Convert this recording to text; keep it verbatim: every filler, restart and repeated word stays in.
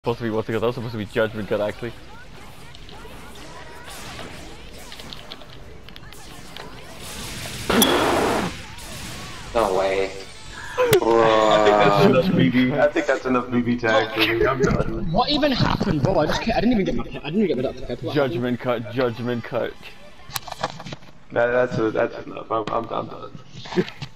Supposed to be what's it called? That was supposed to be Judgment cut actually. No way. I think that's enough B B. I think that's enough B B tag for me. I'm done. What even happened, bro? I just I didn't even get my I didn't even get my doctor cut. Judgment cut. Judgment cut. That, that's a, that's enough. I'm I'm, I'm done.